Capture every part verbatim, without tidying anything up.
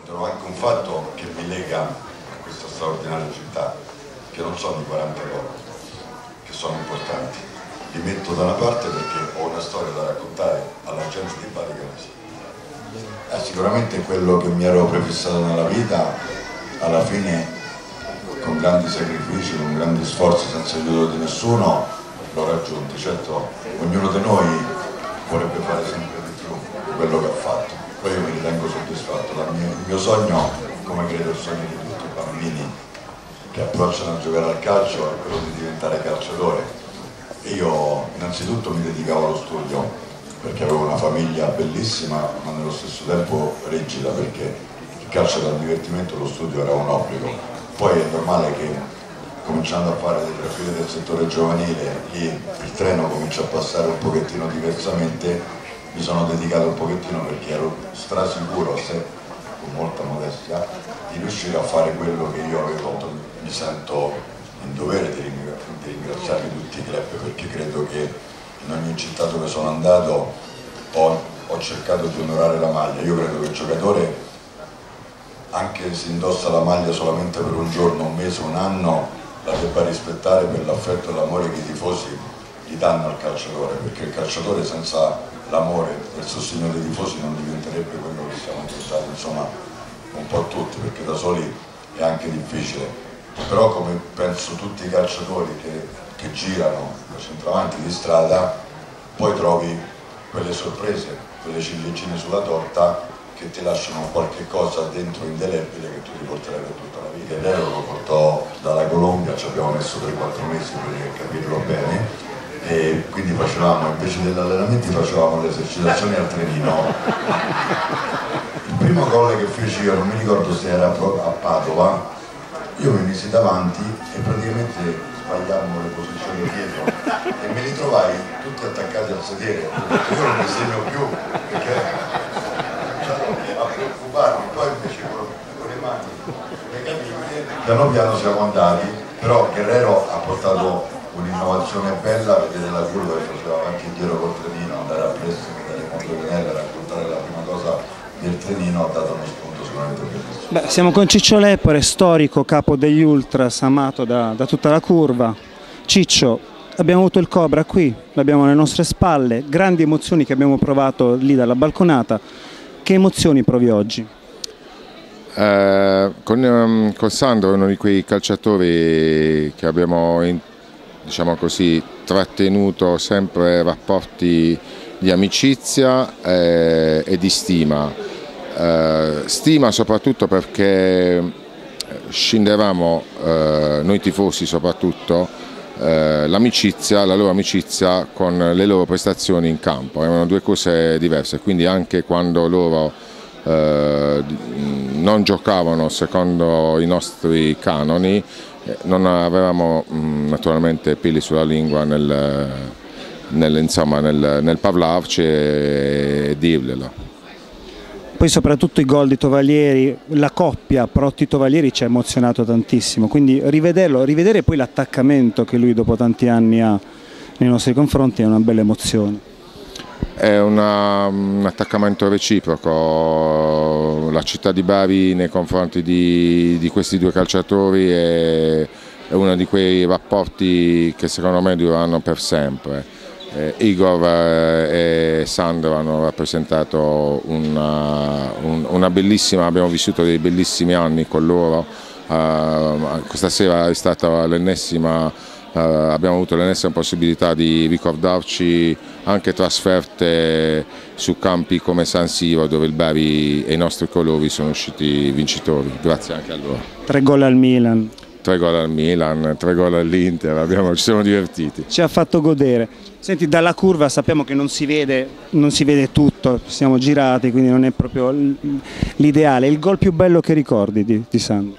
trovo anche un fatto che mi lega a questa straordinaria città, che non sono i quaranta gol, che sono importanti. Li metto da una parte perché ho una storia da raccontare alla gente di Bari che eh, sicuramente quello che mi ero prefissato nella vita, alla fine con grandi sacrifici, con grandi sforzi, senza aiuto di nessuno, l'ho raggiunto. Certo, ognuno di noi vorrebbe fare sempre di più di quello che ha fatto, poi io mi ritengo soddisfatto. Mio, il mio sogno, come credo il sogno di tutti i bambini che approcciano a giocare al calcio, è quello di diventare calciatore. E io innanzitutto mi dedicavo allo studio, perché avevo una famiglia bellissima, ma nello stesso tempo rigida, perché il calcio era un divertimento, lo studio era un obbligo. Poi è normale che, cominciando a fare le trafile del settore giovanile, lì il treno comincia a passare un pochettino diversamente, mi sono dedicato un pochettino perché ero strasicuro, se con molta modestia, di riuscire a fare quello che io avevo fatto. Mi sento in dovere di ringraziare tutti i club, perché credo che in ogni città dove sono andato ho, ho cercato di onorare la maglia. Io credo che il giocatore, anche se indossa la maglia solamente per un giorno, un mese, un anno, la debba rispettare per l'affetto e l'amore che i tifosi gli danno al calciatore, perché il calciatore senza l'amore e il sostegno dei tifosi non diventerebbe quello che siamo diventati, insomma, un po' tutti, perché da soli è anche difficile. Però, come penso tutti i calciatori che, che girano da centravanti di strada, poi trovi quelle sorprese, quelle ciliegine sulla torta che ti lasciano qualche cosa dentro indelebile che tu ti porterai per tutta la vita. Guerrero lo portò dalla Colombia, ci abbiamo messo tre quattro mesi per capirlo bene, e quindi facevamo, invece degli allenamenti facevamo le esercitazioni al trenino. Il primo gol che feci io, non mi ricordo se era a Padova, io mi misi davanti e praticamente sbagliammo le posizioni dietro e me li trovai tutti attaccati al sedere. Io non mi segno più perché a preoccuparmi, poi invece con, con le mani le caviglie piano piano siamo andati. Però Guerrero ha portato un'innovazione bella, vedere la curva che faceva avanti e indietro col trenino, andare a pressing dalle motorinelle, raccontare la prima cosa del trenino, ha dato uno spunto sicuramente bellissimo. Beh, siamo con Ciccio Leppore, storico capo degli Ultras, amato da, da tutta la curva. Ciccio, abbiamo avuto il Cobra qui, l'abbiamo alle nostre spalle, grandi emozioni che abbiamo provato lì dalla balconata. Che emozioni provi oggi? Eh, con, um, con Sandro è uno di quei calciatori che abbiamo, in, diciamo così, trattenuto sempre rapporti di amicizia eh, e di stima. Uh, stima soprattutto perché scindevamo, uh, noi tifosi soprattutto, uh, l'amicizia, la loro amicizia con le loro prestazioni in campo. Erano due cose diverse, quindi anche quando loro uh, non giocavano secondo i nostri canoni, non avevamo mh, naturalmente peli sulla lingua nel, nel, insomma, nel, nel parlarci e, e dirglielo. Poi soprattutto i gol di Tovaglieri, la coppia Protti-Tovaglieri ci ha emozionato tantissimo, quindi rivederlo, rivedere poi l'attaccamento che lui dopo tanti anni ha nei nostri confronti è una bella emozione. È una, un attaccamento reciproco, la città di Bari nei confronti di, di questi due calciatori è, è uno di quei rapporti che secondo me dureranno per sempre. Eh, Igor e Sandro hanno rappresentato una, un, una bellissima, abbiamo vissuto dei bellissimi anni con loro. Uh, questa sera è stata l'ennesima, uh, abbiamo avuto l'ennesima possibilità di ricordarci anche trasferte su campi come San Siro, dove il Bari e i nostri colori sono usciti vincitori, grazie anche a loro. Tre gol al Milan. Tre gol al Milan, tre gol all'Inter, ci siamo divertiti. Ci ha fatto godere. Senti, dalla curva sappiamo che non si vede, non si vede tutto, siamo girati, quindi non è proprio l'ideale. Il gol più bello che ricordi di, di Sandro?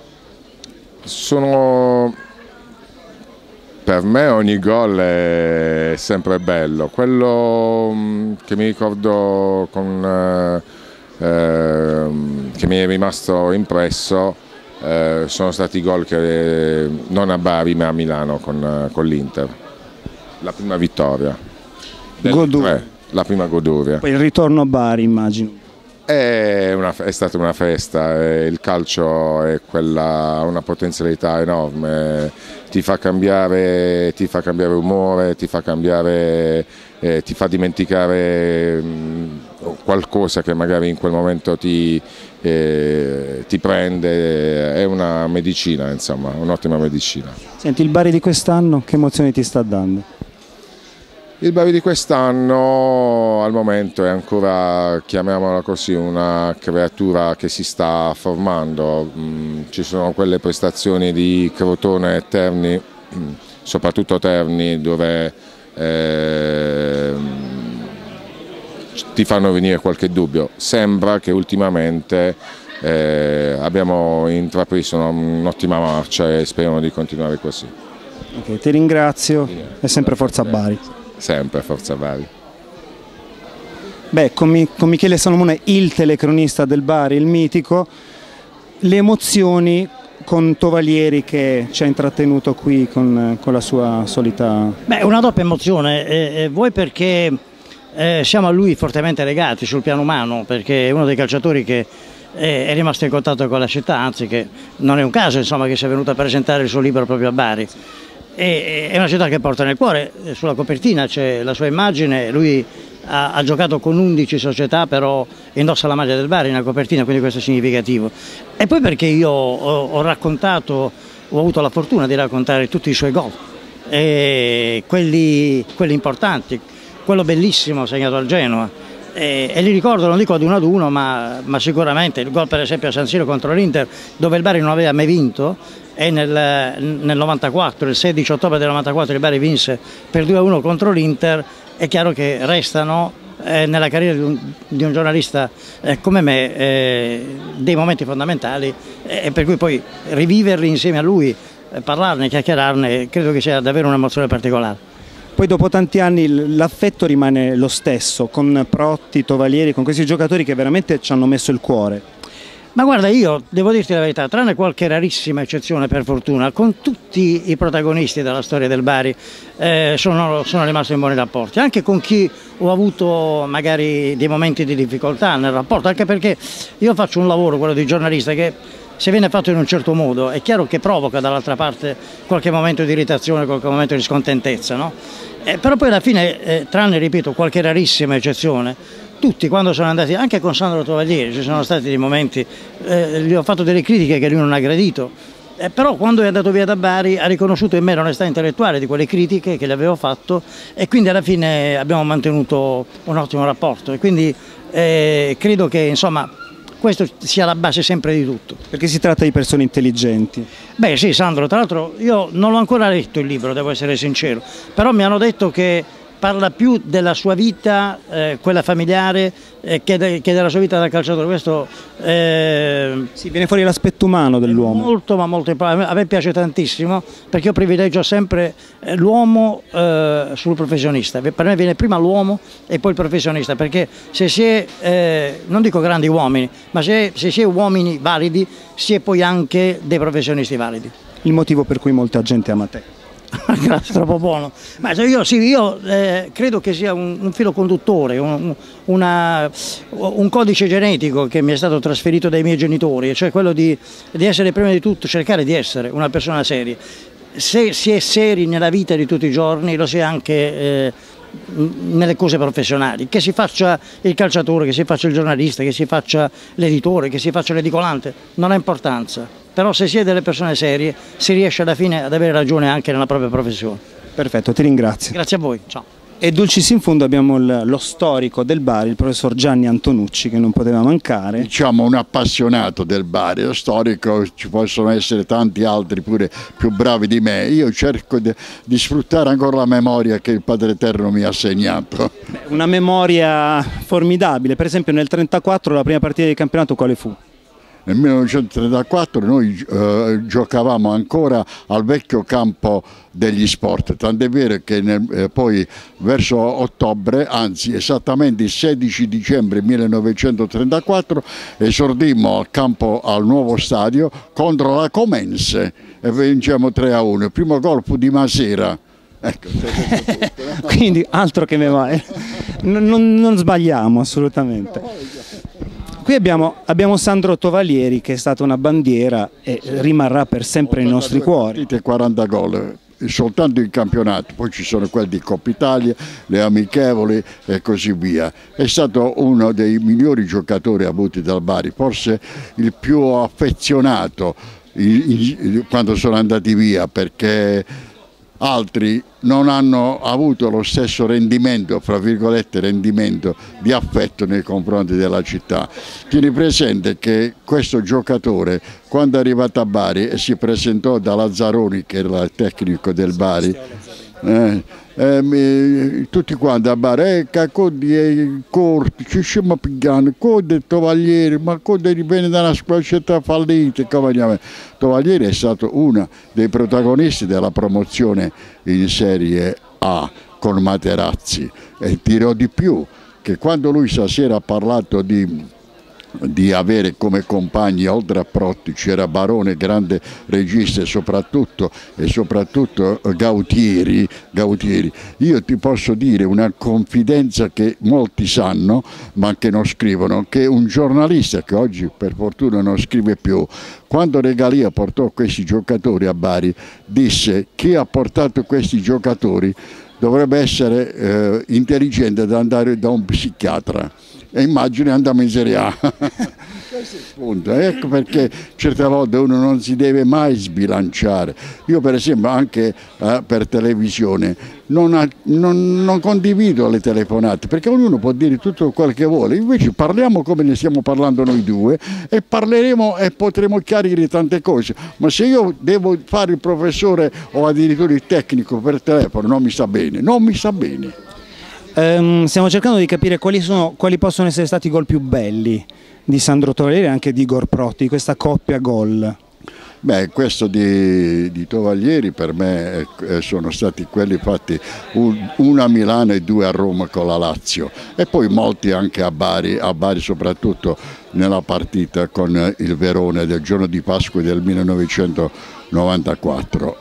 Sono... Per me ogni gol è sempre bello. Quello che mi ricordo con, eh, che mi è rimasto impresso eh, sono stati i gol che non a Bari ma a Milano con, con l'Inter. La prima vittoria. Goduria. La prima goduria. Poi il ritorno a Bari, immagino. È, una, è stata una festa, il calcio è quella, una potenzialità enorme, ti fa cambiare, ti fa cambiare umore, ti fa cambiare, eh, ti fa dimenticare mh, qualcosa che magari in quel momento ti, eh, ti prende, è una medicina, insomma, un'ottima medicina. Senti, il Bari di quest'anno che emozioni ti sta dando? Il Bari di quest'anno al momento è ancora, chiamiamola così, una creatura che si sta formando. Ci sono quelle prestazioni di Crotone e Terni, soprattutto Terni, dove eh, ti fanno venire qualche dubbio. Sembra che ultimamente eh, abbiamo intrapreso un'ottima marcia e speriamo di continuare così. Okay, ti ringrazio e sempre forza Bari. Sempre forza Bari. Beh, con, con Michele Salomone, il telecronista del Bari, il mitico, le emozioni con Tovalieri che ci ha intrattenuto qui con, con la sua solita... Beh, una doppia emozione, eh, eh, voi perché eh, siamo a lui fortemente legati sul piano umano, perché è uno dei calciatori che eh, è rimasto in contatto con la città, anzi che non è un caso insomma, che sia venuto a presentare il suo libro proprio a Bari. È una città che porta nel cuore, sulla copertina c'è la sua immagine, lui ha, ha giocato con undici società, però indossa la maglia del Bari nella copertina, quindi questo è significativo. E poi perché io ho, ho raccontato, ho avuto la fortuna di raccontare tutti i suoi gol, e quelli, quelli importanti, quello bellissimo segnato al Genoa, e, e li ricordo, non dico ad uno ad uno, ma, ma sicuramente il gol per esempio a San Siro contro l'Inter, dove il Bari non aveva mai vinto, e nel, nel novantaquattro, il sedici ottobre del novantaquattro il Bari vinse per due a uno contro l'Inter. È chiaro che restano eh, nella carriera di un, di un giornalista eh, come me eh, dei momenti fondamentali, e eh, per cui poi riviverli insieme a lui, eh, parlarne, chiacchierarne, credo che sia davvero un'emozione particolare. Poi dopo tanti anni l'affetto rimane lo stesso, con Protti, Tovalieri, con questi giocatori che veramente ci hanno messo il cuore. Ma guarda, io devo dirti la verità, tranne qualche rarissima eccezione per fortuna, con tutti i protagonisti della storia del Bari eh, sono, sono rimasto in buoni rapporti, anche con chi ho avuto magari dei momenti di difficoltà nel rapporto, anche perché io faccio un lavoro, quello di giornalista, che se viene fatto in un certo modo è chiaro che provoca dall'altra parte qualche momento di irritazione, qualche momento di scontentezza, no? Eh, però poi alla fine, eh, tranne, ripeto, qualche rarissima eccezione, tutti quando sono andati, anche con Sandro Tovalieri, ci sono stati dei momenti, eh, gli ho fatto delle critiche che lui non ha gradito, eh, però quando è andato via da Bari ha riconosciuto in me l'onestà intellettuale di quelle critiche che le avevo fatto, e quindi alla fine abbiamo mantenuto un ottimo rapporto, e quindi eh, credo che insomma questo sia la base sempre di tutto. Perché si tratta di persone intelligenti. Beh sì, Sandro, tra l'altro io non l'ho ancora letto il libro, devo essere sincero, però mi hanno detto che parla più della sua vita, eh, quella familiare, eh, che, de, che della sua vita da calciatore. Questo eh, sì, viene fuori l'aspetto umano dell'uomo. Molto, ma molto importante. A me piace tantissimo, perché io privilegio sempre eh, l'uomo eh, sul professionista. Per me viene prima l'uomo e poi il professionista, perché se si è, eh, non dico grandi uomini, ma se, se si è uomini validi, si è poi anche dei professionisti validi. Il motivo per cui molta gente ama te. Grazie, troppo buono. Ma io, sì, io eh, credo che sia un, un filo conduttore, un, una, un codice genetico che mi è stato trasferito dai miei genitori, cioè quello di, di essere prima di tutto, cercare di essere una persona seria. Se si è seri nella vita di tutti i giorni, lo si è anche eh, nelle cose professionali, che si faccia il calciatore, che si faccia il giornalista, che si faccia l'editore, che si faccia l'edicolante, non ha importanza. Però se si è delle persone serie si riesce alla fine ad avere ragione anche nella propria professione. Perfetto, ti ringrazio. Grazie a voi, ciao. E dulcis in fondo abbiamo il, lo storico del Bari, il professor Gianni Antonucci, che non poteva mancare. Diciamo un appassionato del Bari, lo storico, ci possono essere tanti altri pure più bravi di me. Io cerco di, di sfruttare ancora la memoria che il Padre Eterno mi ha segnato. Beh, una memoria formidabile, per esempio nel trentaquattro la prima partita di campionato quale fu? Nel millenovecentotrentaquattro noi eh, giocavamo ancora al vecchio campo degli sport, tant'è vero che nel, eh, poi verso ottobre, anzi esattamente il sedici dicembre millenovecentotrentaquattro, esordimmo al campo al nuovo stadio contro la Comense e vinciamo tre a uno, il primo gol fu di Masera. Ecco, quindi altro che memoria, non, non, non sbagliamo assolutamente. qui abbiamo, abbiamo Sandro Tovalieri, che è stata una bandiera e rimarrà per sempre nei nostri cuori. quaranta gol soltanto in campionato, poi ci sono quelli di Coppa Italia, le amichevoli e così via. È stato uno dei migliori giocatori avuti dal Bari, forse il più affezionato in, in, quando sono andati via, perché altri non hanno avuto lo stesso rendimento, fra virgolette rendimento, di affetto nei confronti della città. Tieni presente che questo giocatore, quando è arrivato a Bari e si presentò da Lazzaroni, che era il tecnico del Bari, eh, eh, mi, tutti quanti a Bari, eh, cacodi e corti, ci stiamo pigliando, code Tovalieri, ma code viene da una squadra fallita. Tovalieri è stato uno dei protagonisti della promozione in Serie A con Materazzi, e dirò di più, che quando lui stasera ha parlato di di avere come compagni oltre a Protti c'era Barone, grande regista, e soprattutto, e soprattutto Gautieri, Gautieri. Io ti posso dire una confidenza che molti sanno ma che non scrivono, che un giornalista che oggi per fortuna non scrive più, quando Regalia portò questi giocatori a Bari, disse: chi ha portato questi giocatori dovrebbe essere eh, intelligente ad andare da un psichiatra. E immagini andiamo in Serie A. Questo è il punto. Ecco perché certe volte uno non si deve mai sbilanciare. Io per esempio anche eh, per televisione non, ha, non, non condivido le telefonate, perché ognuno può dire tutto quel che vuole, invece parliamo come ne stiamo parlando noi due e parleremo e potremo chiarire tante cose. Ma se io devo fare il professore o addirittura il tecnico per telefono, non mi sta bene, non mi sta bene. Um, stiamo cercando di capire quali, sono, quali possono essere stati i gol più belli di Sandro Tovalieri e anche di Igor Protti, questa coppia gol. Beh, questo di, di Tovalieri per me eh, sono stati quelli fatti un, una a Milano e due a Roma con la Lazio, e poi molti anche a Bari, a Bari soprattutto nella partita con il Verona del giorno di Pasqua del millenovecentonovantaquattro.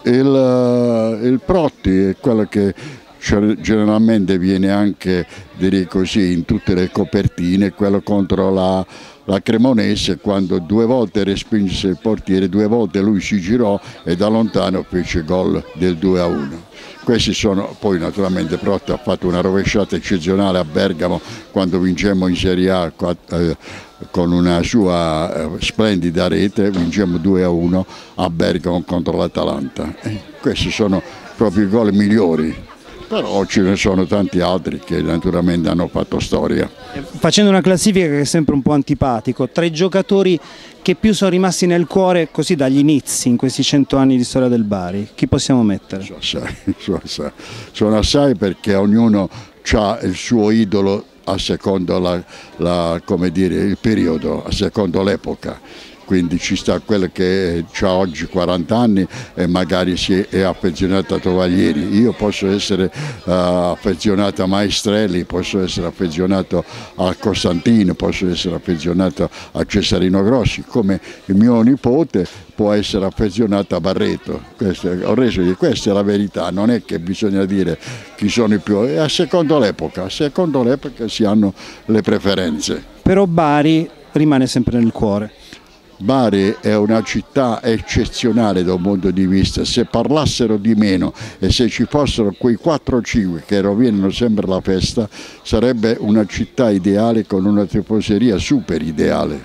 Il, il Protti è quello che generalmente viene anche, direi così, in tutte le copertine, quello contro la, la Cremonese, quando due volte respinse il portiere, due volte lui si girò e da lontano fece gol del due a uno. Questi sono, poi naturalmente Protti ha fatto una rovesciata eccezionale a Bergamo quando vincemmo in Serie A eh, con una sua eh, splendida rete, vincemmo due a uno a Bergamo contro l'Atalanta. Eh, questi sono proprio i gol migliori. Però ce ne sono tanti altri che naturalmente hanno fatto storia. Facendo una classifica che è sempre un po' antipatico, tra i giocatori che più sono rimasti nel cuore così dagli inizi in questi cento anni di storia del Bari, chi possiamo mettere? Sono assai, sono assai, sono assai perché ognuno ha il suo idolo a secondo la, la, come dire, il periodo, a secondo l'epoca. Quindi ci sta quello che ha oggi quaranta anni e magari si è affezionato a Tovalieri. Io posso essere uh, affezionato a Maestrelli, posso essere affezionato a Costantino, posso essere affezionato a Cesarino Grossi, come il mio nipote può essere affezionato a Barreto. Questa, ho reso, questa è la verità, non è che bisogna dire chi sono i più, è a secondo l'epoca, a secondo l'epoca si hanno le preferenze. Però Bari rimane sempre nel cuore. Bari è una città eccezionale da un punto di vista, se parlassero di meno e se ci fossero quei quattro o cinque che rovinano sempre la festa, sarebbe una città ideale con una tifoseria super ideale.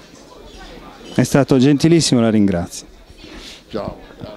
È stato gentilissimo, la ringrazio. Ciao, grazie.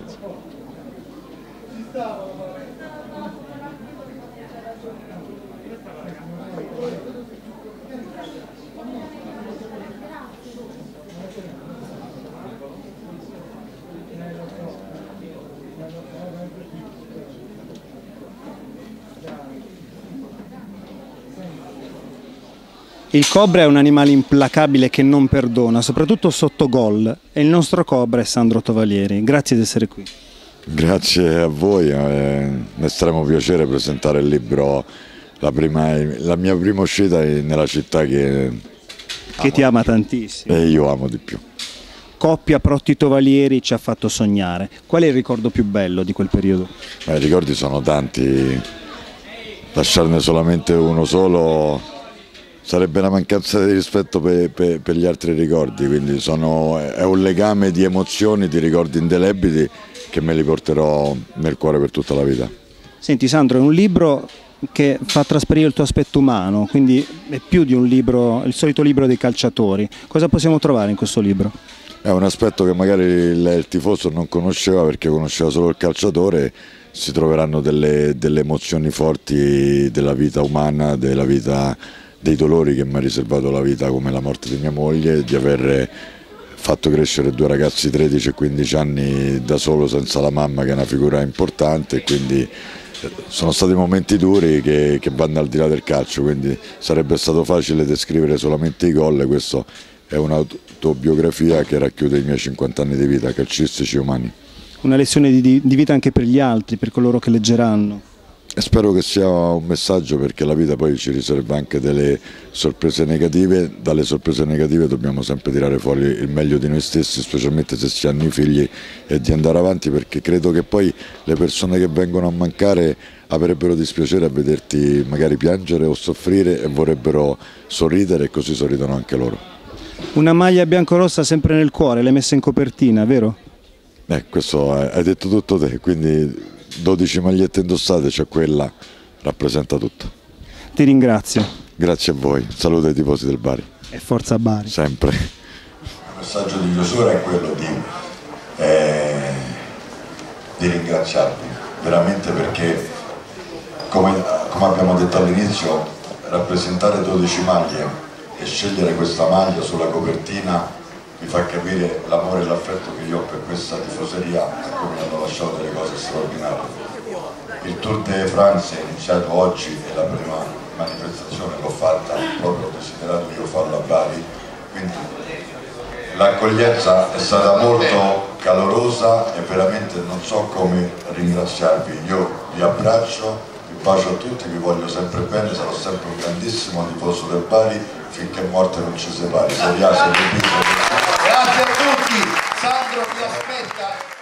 Il Cobra è un animale implacabile che non perdona, soprattutto sotto gol, e il nostro Cobra è Sandro Tovalieri. Grazie di essere qui. Grazie a voi, è un estremo piacere presentare il libro, la, prima, la mia prima uscita nella città che, che ti ama tantissimo. E io amo di più. Coppia Protti Tovalieri ci ha fatto sognare. Qual è il ricordo più bello di quel periodo? I ricordi sono tanti, lasciarne solamente uno solo sarebbe una mancanza di rispetto per, per, per gli altri ricordi, quindi sono, è un legame di emozioni, di ricordi indelebili che me li porterò nel cuore per tutta la vita. Senti Sandro, è un libro che fa trasparire il tuo aspetto umano, quindi è più di un libro, il solito libro dei calciatori. Cosa possiamo trovare in questo libro? È un aspetto che magari il, il tifoso non conosceva perché conosceva solo il calciatore. Si troveranno delle, delle emozioni forti della vita umana, della vita, dei dolori che mi ha riservato la vita, come la morte di mia moglie, di aver fatto crescere due ragazzi di tredici e quindici anni da solo senza la mamma, che è una figura importante, quindi sono stati momenti duri che, che vanno al di là del calcio, quindi sarebbe stato facile descrivere solamente i gol. Questo è un'autobiografia che racchiude i miei cinquanta anni di vita calcistici e umani. Una lezione di, di vita anche per gli altri, per coloro che leggeranno. E spero che sia un messaggio, perché la vita poi ci riserva anche delle sorprese negative. Dalle sorprese negative dobbiamo sempre tirare fuori il meglio di noi stessi, specialmente se si hanno i figli, e di andare avanti, perché credo che poi le persone che vengono a mancare avrebbero dispiacere a vederti magari piangere o soffrire e vorrebbero sorridere, e così sorridono anche loro. Una maglia biancorossa sempre nel cuore, l'hai messa in copertina, vero? Eh, questo hai detto tutto te, quindi dodici magliette indossate, cioè quella rappresenta tutto. Ti ringrazio. Grazie a voi, saluto ai tifosi del Bari. E forza Bari. Sempre. Il messaggio di chiusura è quello di, eh, di ringraziarvi, veramente, perché come, come abbiamo detto all'inizio, rappresentare dodici maglie e scegliere questa maglia sulla copertina mi fa capire l'amore e l'affetto che io ho per questa tifoseria, a cui mi hanno lasciato delle cose straordinarie. Il Tour de France è iniziato oggi e la prima manifestazione l'ho fatta, proprio ho desiderato io farlo a Bari, quindi l'accoglienza è stata molto calorosa e veramente non so come ringraziarvi. Io vi abbraccio, vi bacio a tutti, vi voglio sempre bene, sarò sempre un grandissimo tifoso del Bari finché morte non ci separi. Serie A, Serie B, Serie A. Grazie a tutti, Sandro vi aspetta.